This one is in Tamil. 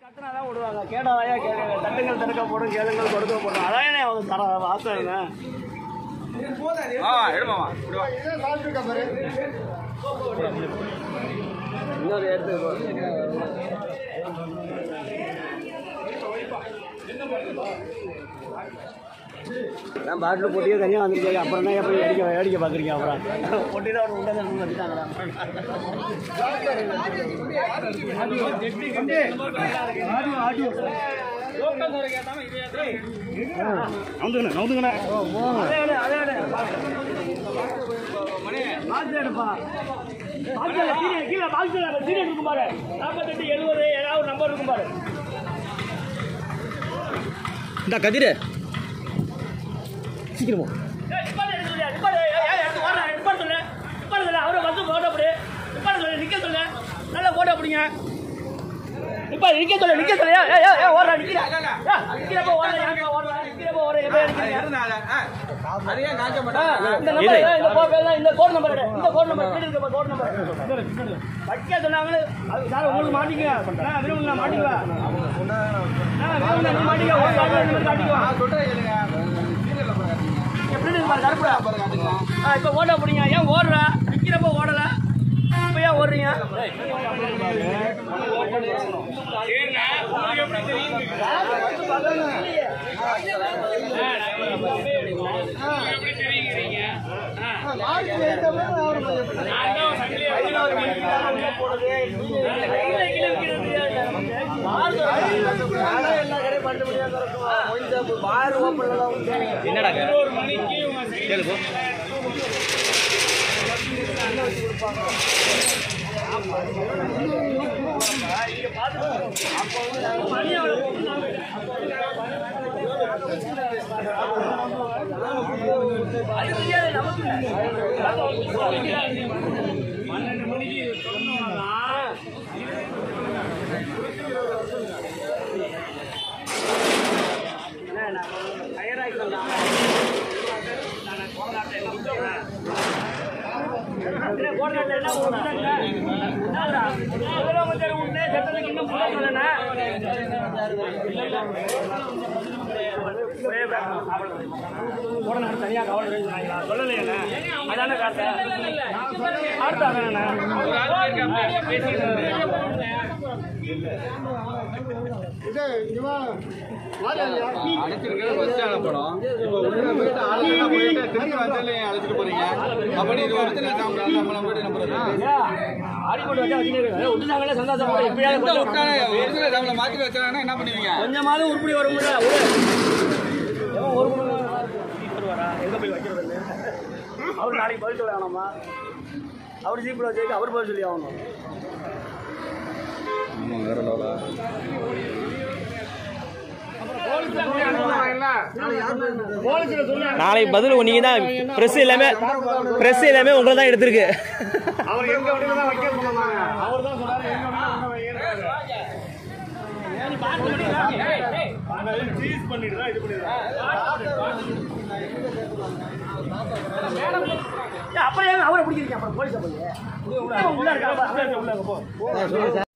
கத்துனாதான் விடுவாங்க. கேட்டாதாயா கேட்க தட்டுங்கள் தடுக்க போடும், கேளுங்கள் கொடுக்க போடும். அதானே அவங்க தர வாசனை. இன்னொரு எடுத்து நான் பாட்டில் போட்டியே தனியாக வந்துருக்கேன். அப்புறம் தான் போய் வேடிக்கை பார்க்குறீங்க. அப்புறம் போட்டி தான் ஒரு உண்டை வச்சுட்டாங்களா? கீழே பாக்ஸ் இருக்கும் பாரு. 48 70 ஏதாவது நம்பர் இருக்கும் பாரு. இந்த கதிரு சீக்கிரமா அவரை வந்து போட அப்படி நிக்க சொல்லு. நல்லா போட அப்படிங்க. இப்ப நிக்க சொல்லு. ஓடுறா நிக்கிறப்ப ஓடுற இந்த கோட் நம்பர் வைக்க சொன்னாங்க. உங்களுக்கு மாட்டிக்குவா விரும்புங்க மாட்டிக்குவா இப்ப ஓட போறீங்க. ஏன் ஓடுற? நிக்கிறப்ப ஓடல, இப்ப ஏன் ஓடுறீங்க? என்னடா தனியா கவலை சொல்லலையா? அதான காசு அழைச்சிட்டு போறீங்க. அப்படி இது ஒரிஜினல் மாத்தி வச்சாங்கன்னா என்ன பண்ணுவீங்க? கொஞ்சமாவது உருப்படி வரும். எங்க போய் வைக்கிறது? அவர் நாளைக்கு பதில் சொல்ல வேணாமா? அவர் ஜீப்பில் வச்சு அவர் பதில் சொல்லி ஆகணும். நாளைக்கு பதில் நீங்க தான். பிரஸ் எல்லாமே உங்களை தான் எடுத்திருக்கு. அவர் எங்க வண்டியில தான் வைக்க சொன்னாங்க. அவர் தான் சொன்னாரு எங்க பண்ணிட்டு தான் இது பண்ணிடுறேன். அப்புறம் அவரை பிடிக்கிறீங்க. அப்புறம் போலீஸ் உள்ள இருக்கா?